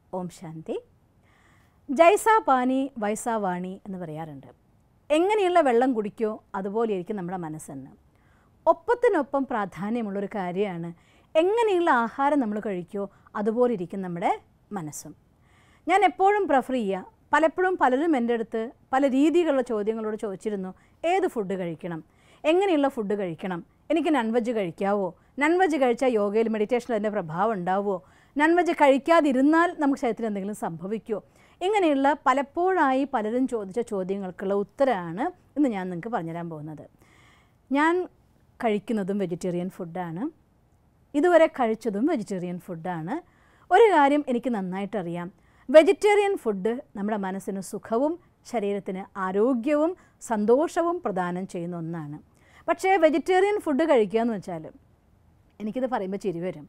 ഓം ശാന്തി. ജൈസാ പാനി വൈസാ വാണി എന്ന് പറയാറുണ്ട്. എങ്ങനെയുള്ള വെള്ളം കുടിക്കോ അതുപോലെ ആയിരിക്കും നമ്മുടെ മനസ്സെന്ന്. ഒപ്പത്തിനൊപ്പം പ്രാധാന്യമുള്ളൊരു കാര്യമാണ് എങ്ങനെയുള്ള ആഹാരം നമ്മൾ കഴിക്കോ അതുപോലെ ഇരിക്കും നമ്മുടെ മനസ്സും. ഞാൻ എപ്പോഴും പ്രിഫർ ചെയ്യുക, പലപ്പോഴും പലരും എൻ്റെ അടുത്ത് പല രീതിയിലുള്ള ചോദ്യങ്ങളോട് ചോദിച്ചിരുന്നു, ഏത് ഫുഡ് കഴിക്കണം, എങ്ങനെയുള്ള ഫുഡ് കഴിക്കണം, എനിക്ക് നോൺ വെജ് കഴിക്കാവോ, നോൺ വെജ് കഴിച്ചാൽ യോഗയിൽ മെഡിറ്റേഷനിൽ അതിൻ്റെ പ്രഭാവം ഉണ്ടാവുമോ, നോൺ വെജ് കഴിക്കാതിരുന്നാൽ നമുക്ക് ശരീരത്തിൽ എന്തെങ്കിലും സംഭവിക്കുമോ, ഇങ്ങനെയുള്ള പലപ്പോഴായി പലരും ചോദിച്ച ചോദ്യങ്ങൾക്കുള്ള ഉത്തരമാണ് ഇന്ന് ഞാൻ നിങ്ങൾക്ക് പറഞ്ഞുതരാൻ പോകുന്നത്. ഞാൻ കഴിക്കുന്നതും വെജിറ്റേറിയൻ ഫുഡാണ്, ഇതുവരെ കഴിച്ചതും വെജിറ്റേറിയൻ ഫുഡാണ്. ഒരു കാര്യം എനിക്ക് നന്നായിട്ടറിയാം, വെജിറ്റേറിയൻ ഫുഡ് നമ്മുടെ മനസ്സിന് സുഖവും ശരീരത്തിന് ആരോഗ്യവും സന്തോഷവും പ്രദാനം ചെയ്യുന്ന ഒന്നാണ്. പക്ഷേ വെജിറ്റേറിയൻ ഫുഡ് കഴിക്കുക എന്ന് വെച്ചാൽ, എനിക്കിത് പറയുമ്പോൾ ചിരി വരും,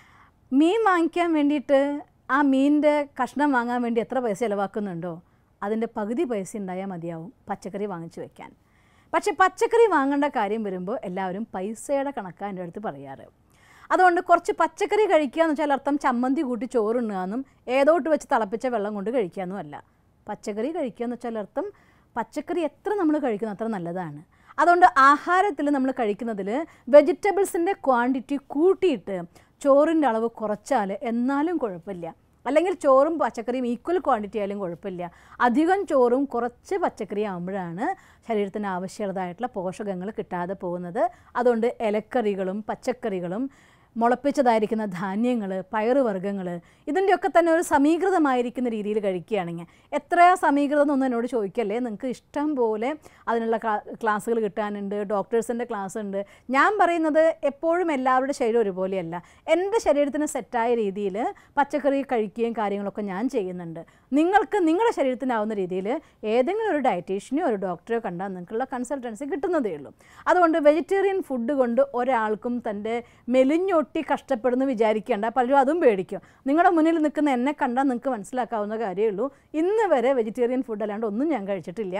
മീൻ വാങ്ങിക്കാൻ വേണ്ടിയിട്ട് ആ മീനിൻ്റെ കഷ്ണം വാങ്ങാൻ വേണ്ടി എത്ര പൈസ ചിലവാക്കുന്നുണ്ടോ അതിൻ്റെ പകുതി പൈസ ഉണ്ടായാൽ മതിയാവും പച്ചക്കറി വാങ്ങിച്ചു വെക്കാൻ. പക്ഷേ പച്ചക്കറി വാങ്ങേണ്ട കാര്യം വരുമ്പോൾ എല്ലാവരും പൈസയുടെ കണക്കാണ് എൻ്റെ അടുത്ത് പറയാറ്. അതുകൊണ്ട് കുറച്ച് പച്ചക്കറി കഴിക്കുക എന്ന് വെച്ചാൽ അർത്ഥം ചമ്മന്തി കൂട്ടി ചോറുണ്ണുകയെന്നും ഏതോട്ട് വെച്ച് തിളപ്പിച്ച വെള്ളം കൊണ്ട് കഴിക്കാമെന്നും അല്ല. പച്ചക്കറി കഴിക്കുക എന്ന് വെച്ചാൽ അർത്ഥം പച്ചക്കറി എത്ര നമ്മൾ കഴിക്കുന്നു അത്ര നല്ലതാണ്. അതുകൊണ്ട് ആഹാരത്തിൽ നമ്മൾ കഴിക്കുന്നതിൽ വെജിറ്റബിൾസിൻ്റെ ക്വാണ്ടിറ്റി കൂട്ടിയിട്ട് ചോറിൻ്റെ അളവ് കുറച്ചാൽ എന്നാലും കുഴപ്പമില്ല. അല്ലെങ്കിൽ ചോറും പച്ചക്കറിയും ഈക്വൽ ക്വാണ്ടിറ്റി ആയാലും കുഴപ്പമില്ല. അധികം ചോറും കുറച്ച് പച്ചക്കറി ആകുമ്പോഴാണ് ശരീരത്തിന് ആവശ്യമുള്ളതായിട്ടുള്ള പോഷകങ്ങൾ കിട്ടാതെ പോകുന്നത്. അതുകൊണ്ട് ഇലക്കറികളും പച്ചക്കറികളും മുളപ്പിച്ചതായിരിക്കുന്ന ധാന്യങ്ങൾ, പയറുവർഗ്ഗങ്ങൾ, ഇതിൻ്റെയൊക്കെ തന്നെ ഒരു സമീകൃതമായിരിക്കുന്ന രീതിയിൽ കഴിക്കുകയാണെങ്കിൽ, എത്രയാ സമീകൃതം എന്നൊന്നും എന്നോട് ചോദിക്കല്ലേ, നിങ്ങൾക്ക് ഇഷ്ടം പോലെ അതിനുള്ള ക്ലാസ്സുകൾ കിട്ടാനുണ്ട്, ഡോക്ടേഴ്സിൻ്റെ ക്ലാസ് ഉണ്ട്. ഞാൻ പറയുന്നത് എപ്പോഴും എല്ലാവരുടെ ശരീരം ഒരുപോലെയല്ല. എൻ്റെ ശരീരത്തിന് സെറ്റായ രീതിയിൽ പച്ചക്കറി കഴിക്കുകയും കാര്യങ്ങളൊക്കെ ഞാൻ ചെയ്യുന്നുണ്ട്. നിങ്ങൾക്ക് നിങ്ങളുടെ ശരീരത്തിനാവുന്ന രീതിയിൽ ഏതെങ്കിലും ഒരു ഡയറ്റീഷ്യനെയോ ഒരു ഡോക്ടറെയോ കണ്ടാൽ നിങ്ങൾക്കുള്ള കൺസൾട്ടൻസി കിട്ടുന്നതേ ഉള്ളൂ. അതുകൊണ്ട് വെജിറ്റേറിയൻ ഫുഡ് കൊണ്ട് ഒരാൾക്കും തൻ്റെ മെലിഞ്ഞൊട്ടി കഷ്ടപ്പെടുന്നു വിചാരിക്കേണ്ട. പലരും അതും പേടിക്കും. നിങ്ങളുടെ മുന്നിൽ നിൽക്കുന്ന എന്നെ കണ്ടാൽ നിങ്ങൾക്ക് മനസ്സിലാക്കാവുന്ന കാര്യമേ ഉള്ളൂ, ഇന്ന് വരെ വെജിറ്റേറിയൻ ഫുഡ് അല്ലാണ്ട് ഒന്നും ഞാൻ കഴിച്ചിട്ടില്ല.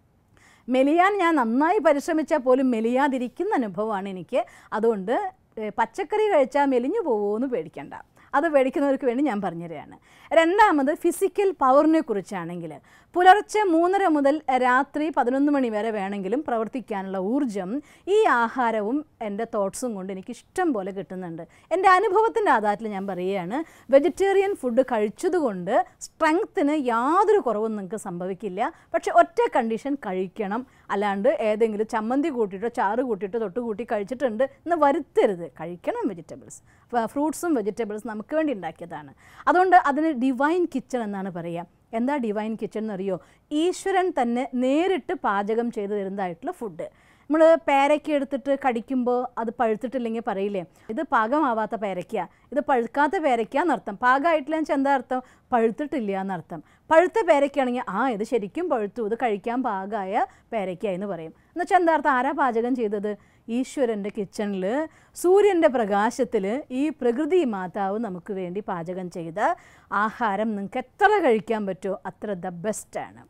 മെലിയാൻ ഞാൻ നന്നായി പരിശ്രമിച്ചാൽ പോലും മെലിയാതിരിക്കുന്ന അനുഭവമാണ് എനിക്ക്. അതുകൊണ്ട് പച്ചക്കറി കഴിച്ചാൽ മെലിഞ്ഞു പോകുമോ എന്ന് പേടിക്കേണ്ട. അത് പേടിക്കുന്നവർക്ക് വേണ്ടി ഞാൻ പറഞ്ഞുതരികയാണ്. രണ്ടാമത് ഫിസിക്കൽ പവറിനെ കുറിച്ചാണെങ്കിൽ, പുലർച്ചെ 3:30 മുതൽ രാത്രി 11 മണി വരെ വേണമെങ്കിലും പ്രവർത്തിക്കാനുള്ള ഊർജ്ജം ഈ ആഹാരവും എൻ്റെ തോട്ട്സും കൊണ്ട് എനിക്ക് ഇഷ്ടം പോലെ കിട്ടുന്നുണ്ട്. എൻ്റെ അനുഭവത്തിൻ്റെ ആധാരത്തിൽ ഞാൻ പറയുകയാണ്, വെജിറ്റേറിയൻ ഫുഡ് കഴിച്ചതുകൊണ്ട് സ്ട്രെങ്ത്തിന് യാതൊരു കുറവും നിങ്ങൾക്ക് സംഭവിക്കില്ല. പക്ഷേ ഒറ്റ കണ്ടീഷൻ, കഴിക്കണം. അല്ലാണ്ട് ഏതെങ്കിലും ചമ്മന്തി കൂട്ടിയിട്ടോ ചാറ് കൂട്ടിയിട്ടോ തൊട്ട് കൂട്ടി കഴിച്ചിട്ടുണ്ട് എന്ന് വരുത്തരുത്. കഴിക്കണം. വെജിറ്റബിൾസ്, ഫ്രൂട്ട്സും വെജിറ്റബിൾസ് നമുക്ക് വേണ്ടി ഉണ്ടാക്കിയതാണ്. അതുകൊണ്ട് അതിന് ഡിവൈൻ കിച്ചൺ എന്നാണ് പറയുക. എന്താ ഡിവൈൻ കിച്ചൺ എന്നറിയോ? ഈശ്വരൻ തന്നെ നേരിട്ട് പാചകം ചെയ്ത് തരുന്നതായിട്ടുള്ള ഫുഡ്. നമ്മൾ പേരയ്ക്ക എടുത്തിട്ട് കടിക്കുമ്പോൾ അത് പഴുത്തിട്ടില്ലെങ്കിൽ പറയില്ലേ, ഇത് പാകമാവാത്ത പേരയ്ക്ക, ഇത് പഴുക്കാത്ത പേരയ്ക്ക എന്നർത്ഥം. പാകമായിട്ടില്ല എന്ന് വെച്ചാൽ എന്താ അർത്ഥം? പഴുത്തിട്ടില്ല എന്നർത്ഥം. പഴുത്ത പേരയ്ക്കാണെങ്കിൽ ഇത് ശരിക്കും പഴുത്തു, ഇത് കഴിക്കാൻ പാകമായ പേരയ്ക്ക എന്ന് പറയും. എന്നുവെച്ചാൽ എന്താ അർത്ഥം? ആരാ പാചകം ചെയ്തത്? ഈശ്വരൻ്റെ കിച്ചണിൽ സൂര്യൻ്റെ പ്രകാശത്തിൽ ഈ പ്രകൃതി മാതാവ് നമുക്ക് വേണ്ടി പാചകം ചെയ്ത ആഹാരം നിങ്ങൾക്ക് എത്ര കഴിക്കാൻ പറ്റുമോ അത്ര ദ ബെസ്റ്റാണ്.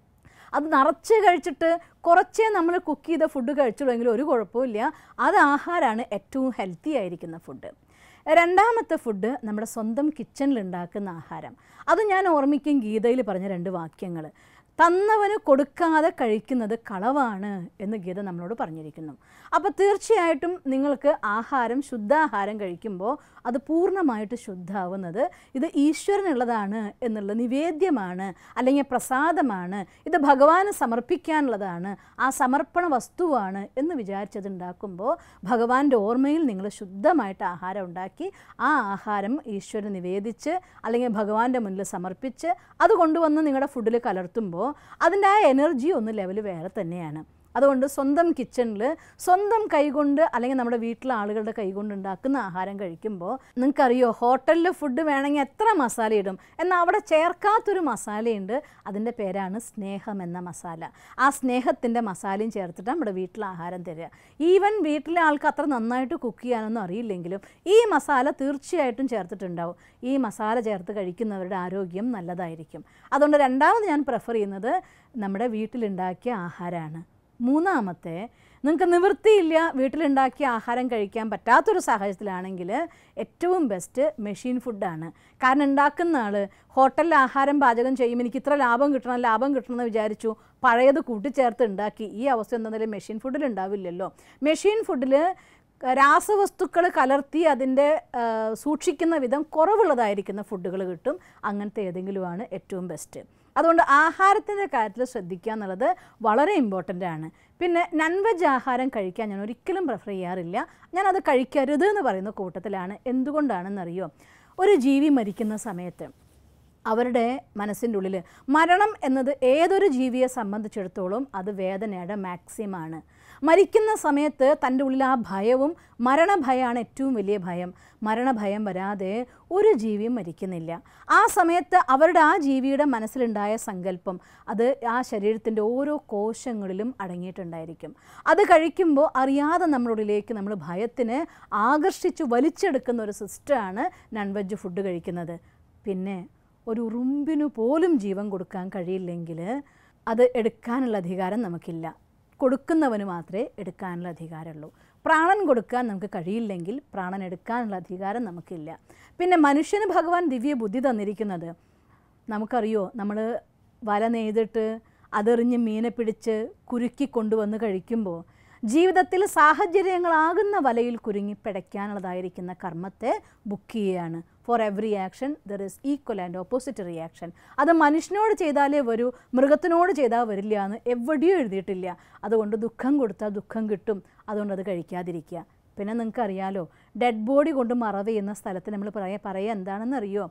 അത് നിറച്ച് കഴിച്ചിട്ട് കുറച്ചേ നമ്മൾ കുക്ക് ചെയ്ത ഫുഡ് കഴിച്ചുള്ളെങ്കിലും ഒരു കുഴപ്പമില്ല. അത് ആഹാരമാണ് ഏറ്റവും ഹെൽത്തി ആയിരിക്കുന്ന ഫുഡ്. രണ്ടാമത്തെ ഫുഡ് നമ്മുടെ സ്വന്തം കിച്ചണിൽ ഉണ്ടാക്കുന്ന ആഹാരം. അത് ഞാൻ ഓർമ്മിക്കും ഗീതയിൽ പറഞ്ഞ 2 വാക്യങ്ങൾ. തന്നവന് കൊടുക്കാതെ കഴിക്കുന്നത് കളവാണ് എന്ന് ഗീത നമ്മളോട് പറഞ്ഞിരിക്കുന്നു. അപ്പോൾ തീർച്ചയായിട്ടും നിങ്ങൾക്ക് ആഹാരം, ശുദ്ധാഹാരം കഴിക്കുമ്പോൾ അത് പൂർണ്ണമായിട്ട് ശുദ്ധാവുന്നത് ഇത് ഈശ്വരനുള്ളതാണ് എന്നുള്ള നിവേദ്യമാണ്, അല്ലെങ്കിൽ പ്രസാദമാണ്, ഇത് ഭഗവാന് സമർപ്പിക്കാനുള്ളതാണ്, ആ സമർപ്പണ വസ്തുവാണ് എന്ന് വിചാരിച്ചതുണ്ടാക്കുമ്പോൾ ഭഗവാന്റെ ഓർമ്മയിൽ നിങ്ങൾ ശുദ്ധമായിട്ട് ആഹാരം ഉണ്ടാക്കി ആ ആഹാരം ഈശ്വരന് നിവേദിച്ച് അല്ലെങ്കിൽ ഭഗവാന്റെ മുന്നിൽ സമർപ്പിച്ച് അത് കൊണ്ടുവന്ന് നിങ്ങളുടെ ഫുഡിൽ കലർത്തുമ്പോൾ അതിൻ്റെ ആ എനർജി ഒന്ന് ലെവൽ വേറെ തന്നെയാണ്. അതുകൊണ്ട് സ്വന്തം കിച്ചണിൽ സ്വന്തം കൈകൊണ്ട് അല്ലെങ്കിൽ നമ്മുടെ വീട്ടിലെ ആളുകളുടെ കൈകൊണ്ട് ഉണ്ടാക്കുന്ന ആഹാരം കഴിക്കുമ്പോൾ നിങ്ങൾക്കറിയോ, ഹോട്ടലിൽ ഫുഡ് വേണമെങ്കിൽ എത്ര മസാല ഇടും, എന്നാൽ അവിടെ ചേർക്കാത്തൊരു മസാലയുണ്ട്. അതിൻ്റെ പേരാണ് സ്നേഹം എന്ന മസാല. ആ സ്നേഹത്തിൻ്റെ മസാലയും ചേർത്തിട്ട് നമ്മുടെ വീട്ടിലെ ആഹാരം തരിക. ഈവൻ വീട്ടിലെ ആൾക്ക് അത്ര നന്നായിട്ട് കുക്ക് ചെയ്യാനൊന്നും അറിയില്ലെങ്കിലും ഈ മസാല തീർച്ചയായിട്ടും ചേർത്തിട്ടുണ്ടാവും. ഈ മസാല ചേർത്ത് കഴിക്കുന്നവരുടെ ആരോഗ്യം നല്ലതായിരിക്കും. അതുകൊണ്ട് രണ്ടാമത് ഞാൻ പ്രിഫർ ചെയ്യുന്നത് നമ്മുടെ വീട്ടിലുണ്ടാക്കിയ ആഹാരമാണ്. മൂന്നാമത്തെ, നിങ്ങൾക്ക് നിവൃത്തിയില്ല, വീട്ടിലുണ്ടാക്കിയ ആഹാരം കഴിക്കാൻ പറ്റാത്തൊരു സാഹചര്യത്തിലാണെങ്കിൽ ഏറ്റവും ബെസ്റ്റ് മെഷീൻ ഫുഡാണ്. കാരണം ഉണ്ടാക്കുന്ന ആൾ ഹോട്ടലിൽ ആഹാരം പാചകം ചെയ്യുമ്പോൾ എനിക്ക് ഇത്ര ലാഭം കിട്ടണമെന്ന് വിചാരിച്ചു പഴയത് കൂട്ടിച്ചേർത്ത് ഉണ്ടാക്കി. ഈ അവസ്ഥ എന്താണെങ്കിലും മെഷീൻ ഫുഡിൽ ഉണ്ടാവില്ലല്ലോ. മെഷീൻ ഫുഡിൽ രാസവസ്തുക്കൾ കലർത്തി അതിൻ്റെ സൂക്ഷിക്കുന്ന വിധം കുറവുള്ളതായിരിക്കുന്ന ഫുഡുകൾ കിട്ടും. അങ്ങനത്തെ ഏതെങ്കിലുമാണ് ഏറ്റവും ബെസ്റ്റ്. അതുകൊണ്ട് ആഹാരത്തിൻ്റെ കാര്യത്തിൽ ശ്രദ്ധിക്കുക എന്നുള്ളത് വളരെ ഇമ്പോർട്ടൻ്റ് ആണ്. പിന്നെ നോൺ വെജ് ആഹാരം കഴിക്കാൻ ഞാൻ ഒരിക്കലും പ്രിഫർ ചെയ്യാറില്ല. ഞാനത് കഴിക്കരുത് എന്ന് പറയുന്ന കൂട്ടത്തിലാണ്. എന്തുകൊണ്ടാണെന്നറിയോ? ഒരു ജീവി മരിക്കുന്ന സമയത്ത് അവരുടെ മനസ്സിൻ്റെ ഉള്ളിൽ മരണം എന്നത് ഏതൊരു ജീവിയെ സംബന്ധിച്ചിടത്തോളം അത് വേദനയുടെ മാക്സിമാണ്. മരിക്കുന്ന സമയത്ത് തൻ്റെ ഉള്ളിൽ ആ ഭയവും, മരണഭയമാണ് ഏറ്റവും വലിയ ഭയം. മരണഭയം വരാതെ ഒരു ജീവിയും മരിക്കുന്നില്ല. ആ സമയത്ത് അവരുടെ ആ ജീവിയുടെ മനസ്സിലുണ്ടായ സങ്കല്പം അത് ആ ശരീരത്തിൻ്റെ ഓരോ കോശങ്ങളിലും അടങ്ങിയിട്ടുണ്ടായിരിക്കും. അത് കഴിക്കുമ്പോൾ അറിയാതെ നമ്മളുള്ളിലേക്ക് നമ്മൾ ഭയത്തിന് ആകർഷിച്ച് വലിച്ചെടുക്കുന്ന ഒരു സിസ്റ്റമാണ് നോൺ വെജ് ഫുഡ് കഴിക്കുന്നത്. പിന്നെ ഒരു ഉറുമ്പിനു പോലും ജീവൻ കൊടുക്കാൻ കഴിയില്ലെങ്കിൽ അത് എടുക്കാനുള്ള അധികാരം നമുക്കില്ല. കൊടുക്കുന്നവന് മാത്രമേ എടുക്കാനുള്ള അധികാരമുള്ളൂ. പ്രാണൻ കൊടുക്കാൻ നമുക്ക് കഴിയില്ലെങ്കിൽ പ്രാണൻ എടുക്കാനുള്ള അധികാരം നമുക്കില്ല. പിന്നെ മനുഷ്യന് ഭഗവാൻ ദിവ്യ ബുദ്ധി തന്നിരിക്കുന്നത് നമുക്കറിയോ, നമ്മൾ വല നെയ്തിട്ട് അതെറിഞ്ഞ് മീനെ പിടിച്ച് കുരുക്കി കൊണ്ടുവന്ന് കഴിക്കുമ്പോൾ ജീവിതത്തിൽ സാഹചര്യങ്ങളാകുന്ന വലയിൽ കുരുങ്ങി പിടയ്ക്കാനുള്ളതായിരിക്കുന്ന കർമ്മത്തെ ബുക്ക് ചെയ്യുകയാണ്. For every action there is equal and opposite reaction. അത് മനുഷ്യനോട് ചെയ്താലേ വരൂ, മൃഗത്തിനോട് ചെയ്താൽ വരില്ല എന്ന് എവിടെയും എഴുതിയിട്ടില്ല. അതുകൊണ്ട് ദുഃഖം കൊടുത്താൽ ദുഃഖം കിട്ടും. അതുകൊണ്ട് അത് കഴിക്കാതിരിക്കുക. പിന്നെ നിങ്ങൾക്കറിയാലോ, ഡെഡ് ബോഡി കൊണ്ട് മറവ് ചെയ്യുന്ന സ്ഥലത്ത് നമ്മൾ പറയുക എന്താണെന്നറിയോ?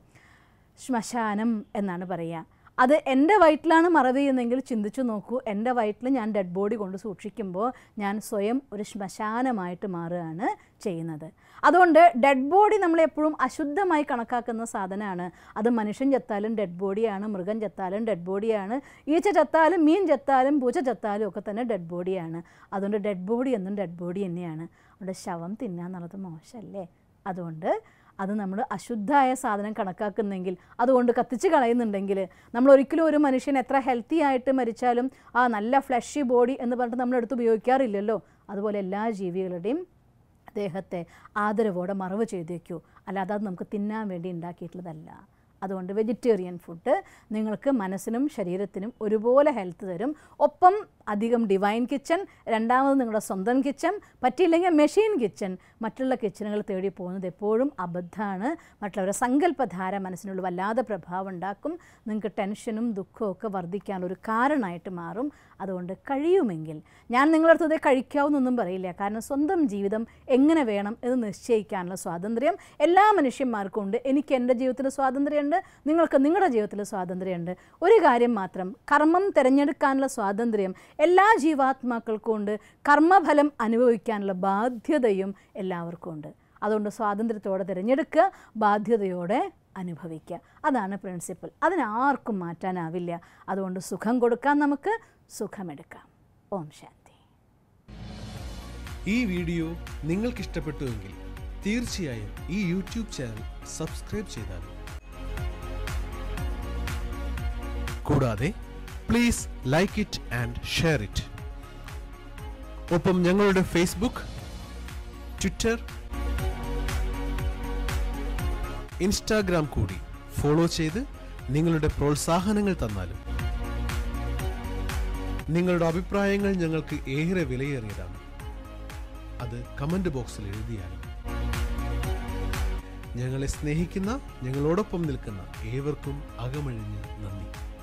ശ്മശാനം എന്നാണ് പറയുക. അത് എൻ്റെ വയറ്റിലാണ് മറവ് ചെയ്യുന്നതെങ്കിൽ ചിന്തിച്ചു നോക്കൂ, എൻ്റെ വയറ്റിൽ ഞാൻ ഡെഡ് ബോഡി കൊണ്ട് സൂക്ഷിക്കുമ്പോൾ ഞാൻ സ്വയം ഒരു ശ്മശാനമായിട്ട് മാറുകയാണ് ചെയ്യുന്നത്. അതുകൊണ്ട് ഡെഡ് ബോഡി നമ്മളെപ്പോഴും അശുദ്ധമായി കണക്കാക്കുന്ന സാധനമാണ്. അത് മനുഷ്യൻ ചത്താലും ഡെഡ് ബോഡിയാണ്, മൃഗം ചത്താലും ഡെഡ് ബോഡിയാണ്, ഈച്ച ചത്താലും മീൻ ചത്താലും പൂച്ച ചത്താലും ഒക്കെ തന്നെ ഡെഡ് ബോഡിയാണ്. അതുകൊണ്ട് ഡെഡ് ബോഡി എന്നും ഡെഡ് ബോഡി തന്നെയാണ്. അവിടെ ശവം തിന്നുക എന്നുള്ളത് മോശമല്ലേ? അതുകൊണ്ട് അത് നമ്മൾ അശുദ്ധമായ സാധനം കണക്കാക്കുന്നെങ്കിൽ, അതുകൊണ്ട് കത്തിച്ച് കളയുന്നുണ്ടെങ്കിൽ, നമ്മൾ ഒരിക്കലും ഒരു മനുഷ്യൻ എത്ര ഹെൽത്തി ആയിട്ട് മരിച്ചാലും ആ നല്ല ഫ്ലഷി ബോഡി എന്ന് പറഞ്ഞിട്ട് നമ്മളെടുത്ത് ഉപയോഗിക്കാറില്ലല്ലോ. അതുപോലെ എല്ലാ ജീവികളുടെയും ദേഹത്തെ ആദരവോടെ മറവ് ചെയ്ത് വയ്ക്കൂ. അല്ലാതെ അത് നമുക്ക് തിന്നാൻ വേണ്ടി ഉണ്ടാക്കിയിട്ടുള്ളതല്ല. അതുകൊണ്ട് വെജിറ്റേറിയൻ ഫുഡ് നിങ്ങൾക്ക് മനസ്സിനും ശരീരത്തിനും ഒരുപോലെ ഹെൽത്ത് തരും. ഒപ്പം അധികം ഡിവൈൻ കിച്ചൺ, രണ്ടാമത് നിങ്ങളുടെ സ്വന്തം കിച്ചൺ, പറ്റിയില്ലെങ്കിൽ മെഷീൻ കിച്ചൺ, മറ്റുള്ള കിച്ചണുകൾ തേടി പോകുന്നത് എപ്പോഴും അബദ്ധമാണ്. മറ്റുള്ളവരുടെ സങ്കല്പധാര മനസ്സിനുള്ള വല്ലാതെ പ്രഭാവം ഉണ്ടാക്കും. നിങ്ങൾക്ക് ടെൻഷനും ദുഃഖവും ഒക്കെ വർദ്ധിക്കാനൊരു കാരണമായിട്ട് മാറും. അതുകൊണ്ട് കഴിയുമെങ്കിൽ, ഞാൻ നിങ്ങളുടെ അടുത്തത് കഴിക്കാവുന്നൊന്നും പറയില്ല, കാരണം സ്വന്തം ജീവിതം എങ്ങനെ വേണം എന്ന് നിശ്ചയിക്കാനുള്ള സ്വാതന്ത്ര്യം എല്ലാ മനുഷ്യന്മാർക്കും ഉണ്ട്. എനിക്ക് എൻ്റെ ജീവിതത്തിൽ സ്വാതന്ത്ര്യമുണ്ട്, നിങ്ങൾക്ക് നിങ്ങളുടെ ജീവിതത്തിൽ സ്വാതന്ത്ര്യമുണ്ട്. ഒരു കാര്യം മാത്രം, കർമ്മം തിരഞ്ഞെടുക്കാനുള്ള സ്വാതന്ത്ര്യം എല്ലാ ജീവാത്മാക്കൾക്കും ഉണ്ട്. കർമ്മഫലം അനുഭവിക്കാനുള്ള ബാധ്യതയും എല്ലാവർക്കും ഉണ്ട്. അതുകൊണ്ട് സ്വാതന്ത്ര്യത്തോടെ തിരഞ്ഞെടുക്കുക, ബാധ്യതയോടെ അനുഭവിക്കുക. അതാണ് പ്രിൻസിപ്പിൾ. അതിനാർക്കും മാറ്റാനാവില്ല. അതുകൊണ്ട് സുഖം കൊടുക്കാൻ നമുക്ക് സുഖമെടുക്കാം. ഓം ശാന്തി. ഈ വീഡിയോ നിങ്ങൾക്ക് ഇഷ്ടപ്പെട്ടുവെങ്കിൽ തീർച്ചയായും ഈ യൂട്യൂബ് ചാനൽ സബ്സ്ക്രൈബ് ചെയ്താൽ. കൂടാതെ please like it and share it. ഒപ്പം ഞങ്ങളുടെ ഫേസ്ബുക്ക്, ട്വിറ്റർ, ഇൻസ്റ്റാഗ്രാം കൂടി ഫോളോ ചെയ്ത് നിങ്ങളുടെ പ്രോത്സാഹനങ്ങൾ തന്നാലും. നിങ്ങളുടെ അഭിപ്രായങ്ങൾ ഞങ്ങൾക്ക് ഏറെ വിലയേറിയതാണ്. അത് കമന്റ് ബോക്സിൽ എഴുതിയാലും. ഞങ്ങളെ സ്നേഹിക്കുന്ന, ഞങ്ങളോടൊപ്പം നിൽക്കുന്ന ഏവർക്കും അകമഴിഞ്ഞ് നന്ദി.